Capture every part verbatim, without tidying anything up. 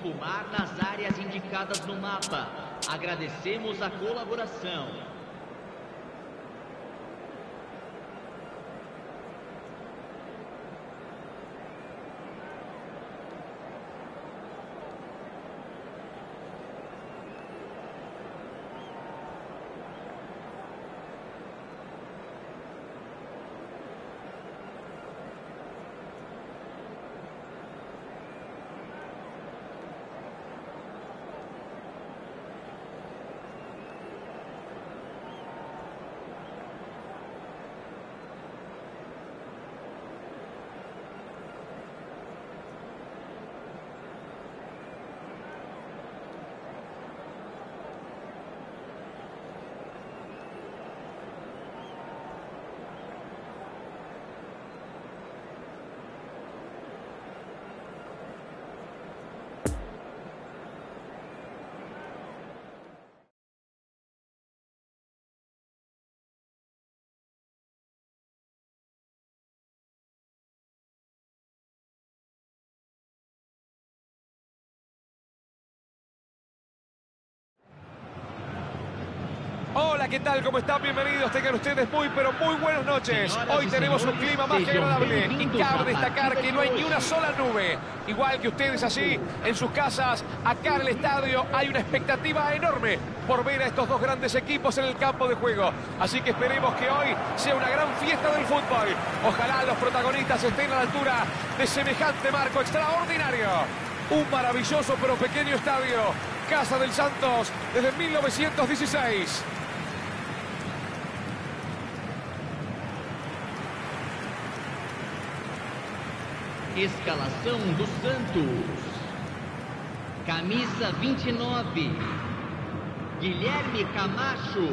fumar nas áreas indicadas no mapa. Agradecemos a colaboração. Hola, ¿qué tal? ¿Cómo están? Bienvenidos, tengan ustedes muy, pero muy buenas noches. Señoras Hoy y tenemos un señores, clima más que sejam agradable y bem-vindos cabe a destacar partida que de no hay hoje. ni una sola nube. Igual que ustedes allí, en sus casas, acá en el estadio, hay una expectativa enorme por ver a estos dos grandes equipos en el campo de juego. Así que esperemos que hoy sea una gran fiesta del fútbol. Ojalá los protagonistas estén a la altura de semejante marco extraordinario. Un maravilloso pero pequeño estadio. Casa del Santos desde mil novecientos dieciséis. Escalação do Santos. Camisa vinte e nove, Guilherme Camacho.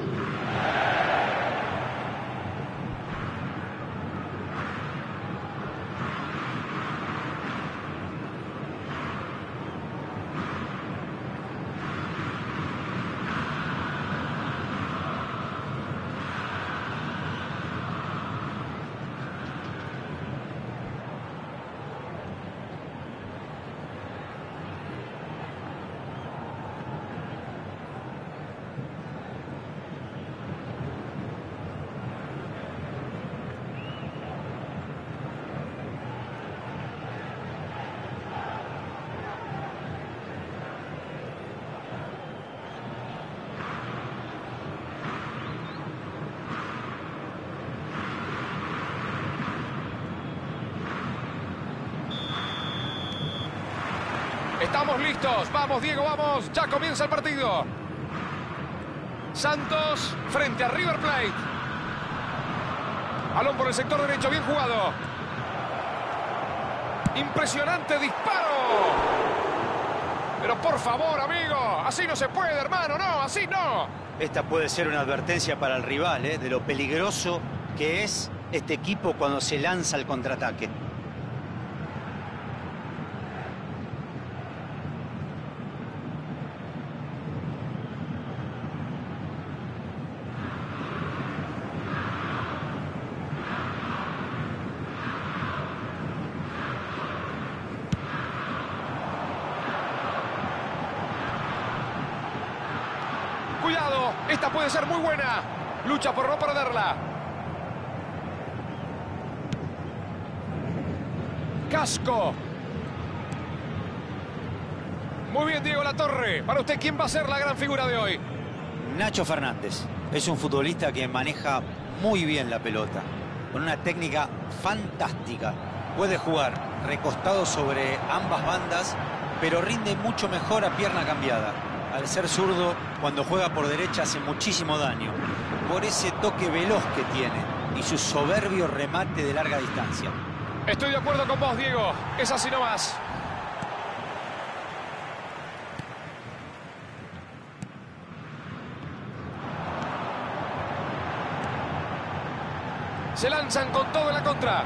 Estamos listos, vamos Diego, vamos, ya comienza el partido. Santos frente a River Plate. Balón por el sector derecho, bien jugado. Impresionante disparo. Pero por favor, amigo, así no se puede, hermano, no, así no. Esta puede ser una advertencia para el rival, ¿eh? De lo peligroso que es este equipo cuando se lanza al contraataque. Cuidado, esta puede ser muy buena. Lucha por no perderla. Casco. Muy bien, Diego Latorre. Para usted, ¿quién va a ser la gran figura de hoy? Nacho Fernández es un futbolista que maneja muy bien la pelota, con una técnica fantástica. Puede jugar recostado sobre ambas bandas, pero rinde mucho mejor a pierna cambiada. Al ser zurdo, cuando juega por derecha hace muchísimo daño, por ese toque veloz que tiene y su soberbio remate de larga distancia. Estoy de acuerdo con vos, Diego. Es así nomás. Se lanzan con todo en la contra.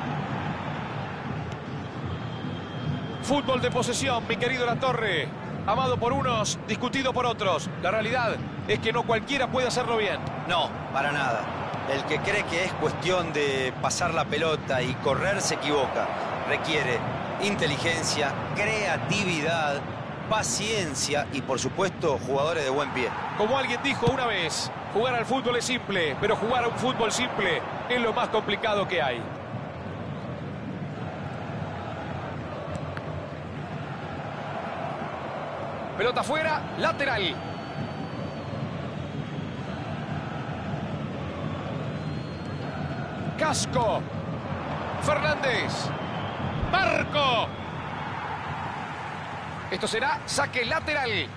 Fútbol de posesión, mi querido Latorre. Amado por unos, discutido por otros. La realidad es que no cualquiera puede hacerlo bien. No, para nada. El que cree que es cuestión de pasar la pelota y correr se equivoca. Requiere inteligencia, creatividad paciencia y, por supuesto, jugadores de buen pie. Como alguien dijo una vez, jugar al fútbol es simple, pero jugar a un fútbol simple es lo más complicado que hay. Pelota fuera, lateral. Casco. Fernández. Marco. Esto será saque lateral.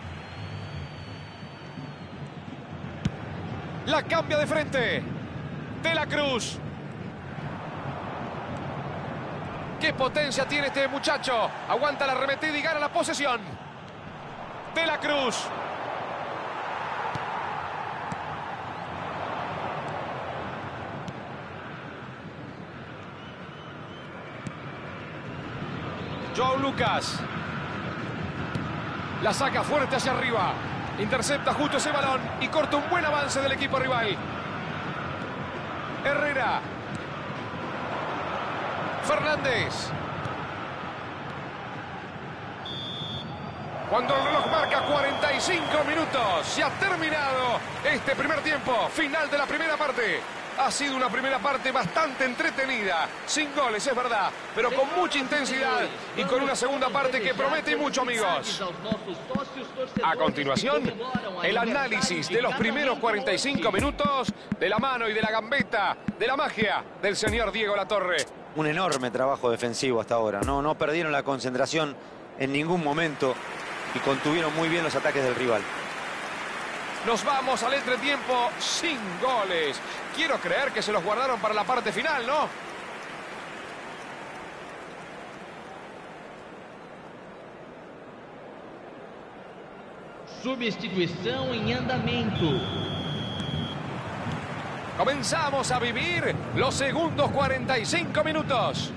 La cambia de frente. De la Cruz. ¡Qué potencia tiene este muchacho! Aguanta la arremetida y gana la posesión. De la Cruz. Joao Lucas. La saca fuerte hacia arriba. Intercepta justo ese balón y corta un buen avance del equipo rival. Herrera. Fernández. Cuando el reloj marca cuarenta y cinco minutos, se ha terminado este primer tiempo, final de la primera parte. Ha sido una primera parte bastante entretenida, sin goles, es verdad, pero con mucha intensidad y con una segunda parte que promete mucho, amigos. A continuación, el análisis de los primeros cuarenta y cinco minutos de la mano y de la gambeta, de la magia del señor Diego Latorre. Un enorme trabajo defensivo hasta ahora. No, no perdieron la concentración en ningún momento y contuvieron muy bien los ataques del rival. Nos vamos al entretiempo sin goles. Quiero creer que se los guardaron para la parte final, ¿no? Substituição em andamento. Comenzamos a vivir los segundos cuarenta y cinco minutos.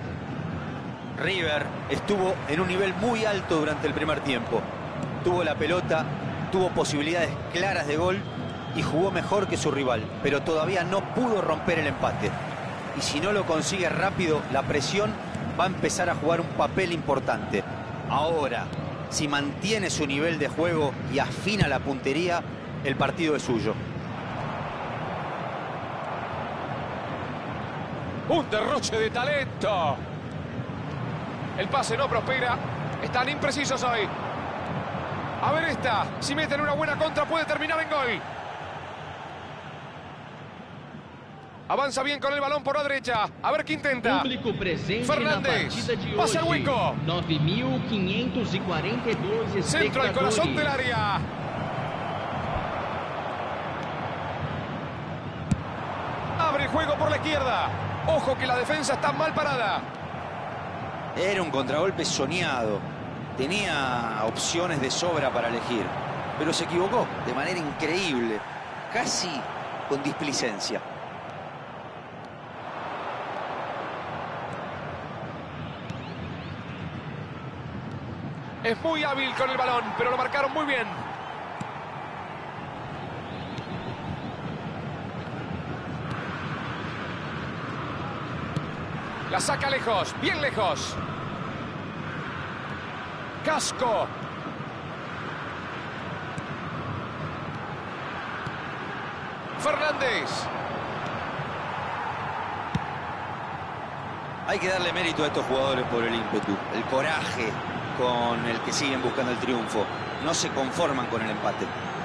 River estuvo en un nivel muy alto durante el primer tiempo. Tuvo la pelota, tuvo posibilidades claras de gol y jugó mejor que su rival, pero todavía no pudo romper el empate. Y si no lo consigue rápido, la presión va a empezar a jugar un papel importante. Ahora, si mantiene su nivel de juego y afina la puntería, el partido es suyo. Un derroche de talento. El pase no prospera. Están imprecisos hoy. A ver esta. Si meten una buena contra puede terminar en gol. Avanza bien con el balón por la derecha. A ver qué intenta. Público presente Fernández. na partida de Pasa el hoje. hueco. nove mil quinhentos e quarenta e dois Centro al corazón del espectadores. área. Abre el juego por la izquierda. Ojo que la defensa está mal parada. Era un contragolpe soñado. Tenía opciones de sobra para elegir, pero se equivocó de manera increíble, casi con displicencia. Es muy hábil con el balón, pero lo marcaron muy bien. La saca lejos, bien lejos. Casco. Fernández. Hay que darle mérito a estos jugadores por el ímpetu, el coraje con el que siguen buscando el triunfo. No se conforman con el empate.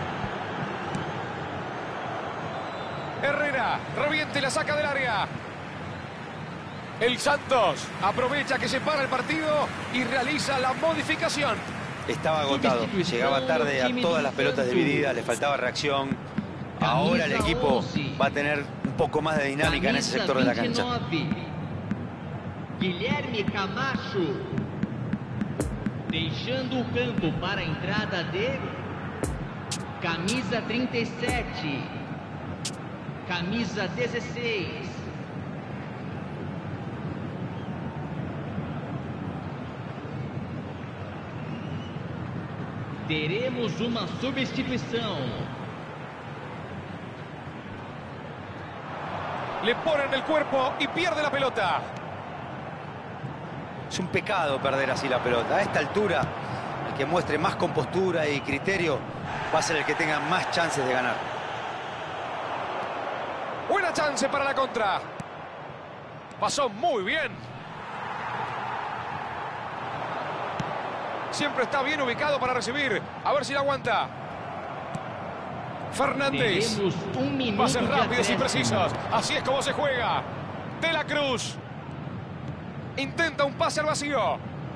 Herrera, reviente y la saca del área. El Santos aprovecha que se para el partido y realiza la modificación. Estaba agotado, llegaba tarde a todas las pelotas divididas, le faltaba reacción. Ahora el equipo va a tener un poco más de dinámica en ese sector de la cancha. Guilherme Camacho. Deixando o campo para a entrada de camisa trinta e sete. Camisa dezesseis. Teremos uma substituição. Le ponen el cuerpo y pierde la pelota. Es un pecado perder así la pelota. A esta altura el que muestre más compostura y criterio va a ser el que tenga más chances de ganar. Buena chance para la contra. Pasó muy bien. Siempre está bien ubicado para recibir. A ver si la aguanta. Fernández. Un Pases rápidos y precisos. Así es como se juega. De la Cruz. Intenta un pase al vacío.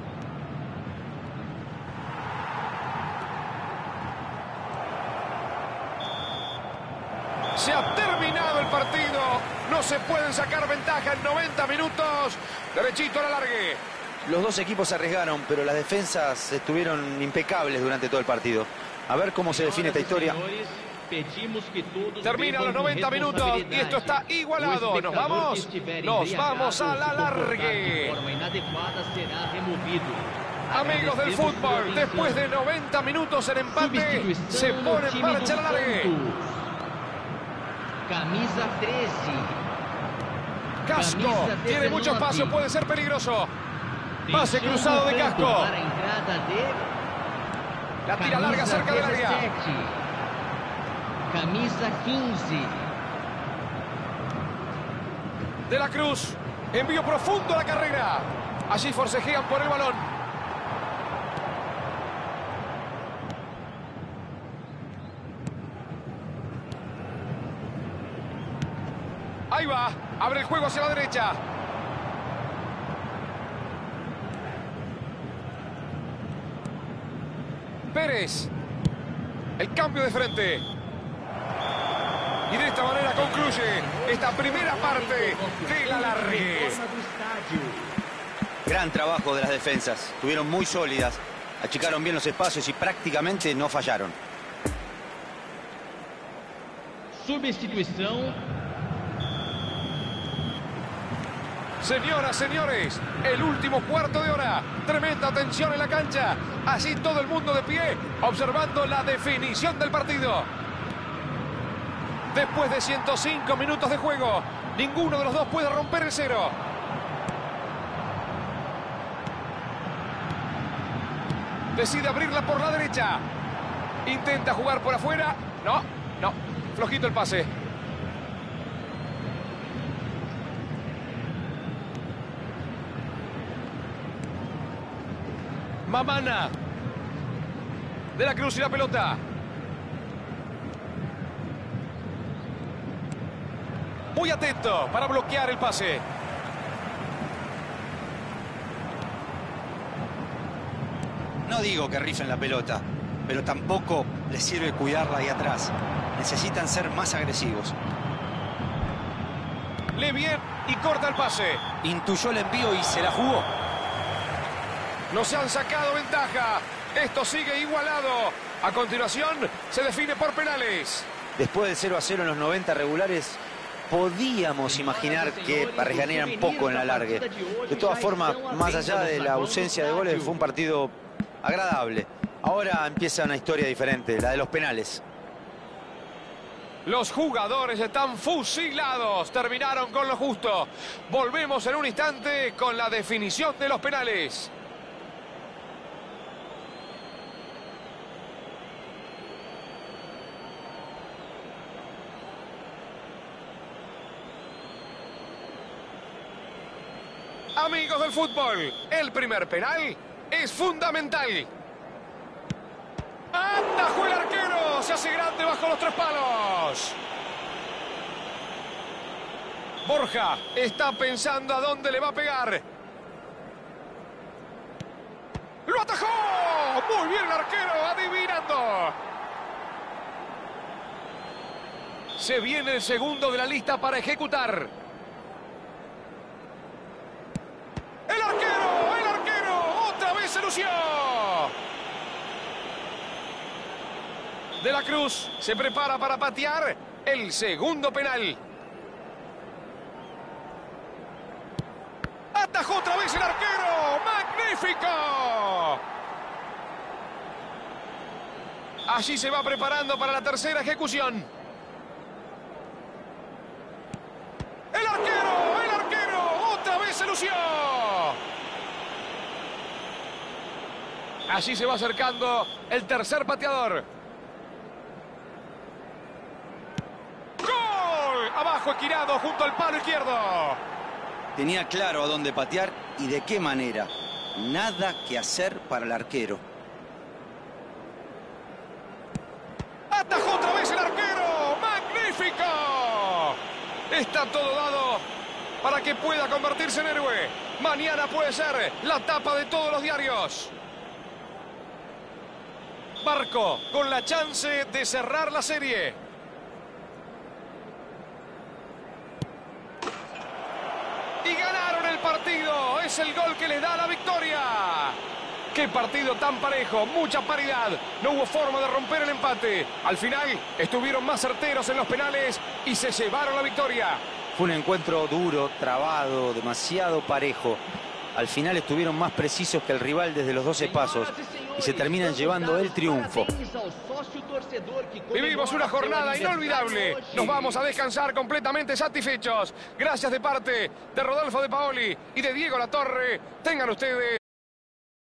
Se ha terminado el partido. No se pueden sacar ventaja en noventa minutos. Derechito a la largue. Los dos equipos se arriesgaron, pero las defensas estuvieron impecables durante todo el partido. A ver cómo se define esta historia. Termina los noventa minutos y esto está igualado. ¿Nos vamos? Nos vamos a la largue. Amigos del fútbol, después de noventa minutos en empate, se pone en marcha la largue. Camisa trece. Casco, tiene mucho espacio, puede ser peligroso. Pase cruzado de Casco. La tira larga cerca del área. Camisa quince. De la Cruz, envío profundo a la carrera. Allí forcejean por el balón. Ahí va, abre el juego hacia la derecha. Pérez. El cambio de frente. Y de esta manera concluye esta primera parte de la largue. Gran trabajo de las defensas. Estuvieron muy sólidas. Achicaron bien los espacios y prácticamente no fallaron. Substituição. Señoras, señores, el último cuarto de hora. Tremenda tensión en la cancha. Así todo el mundo de pie, observando la definición del partido. Después de ciento cinco minutos de juego, ninguno de los dos puede romper el cero. Decide abrirla por la derecha. Intenta jugar por afuera. No, no. Flojito el pase. Mamana. De la Cruz y la pelota. Muy atento para bloquear el pase. No digo que rifen la pelota, pero tampoco les sirve cuidarla ahí atrás. Necesitan ser más agresivos. Lee bien y corta el pase. Intuyó el envío y se la jugó. No se han sacado ventaja. Esto sigue igualado. A continuación, se define por penales. Después del cero a cero en los noventa regulares, podíamos imaginar que arriesgarían poco en la largue. De todas formas, más allá de la ausencia de goles, fue un partido agradable. Ahora empieza una historia diferente, la de los penales. Los jugadores están fusilados. Terminaron con lo justo. Volvemos en un instante con la definición de los penales. Amigos del fútbol, el primer penal es fundamental. ¡Atajó el arquero! Se hace grande bajo los tres palos. Borja está pensando a dónde le va a pegar. ¡Lo atajó! Muy bien el arquero, adivinando. Se viene el segundo de la lista para ejecutar. ¡El arquero! ¡El arquero! ¡Otra vez se lució! De la Cruz se prepara para patear el segundo penal. ¡Atajó otra vez el arquero! ¡Magnífico! Allí se va preparando para la tercera ejecución. ¡El arquero! ¡El arquero! ¡Otra vez se lució! Allí se va acercando el tercer pateador. ¡Gol! Abajo esquinado junto al palo izquierdo. Tenía claro a dónde patear y de qué manera. Nada que hacer para el arquero. ¡Atajó otra vez el arquero! ¡Magnífico! Está todo dado para que pueda convertirse en héroe. Mañana puede ser la tapa de todos los diarios. Barco con la chance de cerrar la serie. Y ganaron el partido. Es el gol que les da la victoria. ¡Qué partido tan parejo! Mucha paridad. No hubo forma de romper el empate. Al final estuvieron más certeros en los penales y se llevaron la victoria. Fue un encuentro duro, trabado, demasiado parejo. Al final estuvieron más precisos que el rival desde los doce pasos y se terminan llevando el triunfo. Vivimos una jornada inolvidable. Nos vamos a descansar completamente satisfechos. Gracias de parte de Rodolfo De Paoli y de Diego Latorre. Tengan ustedes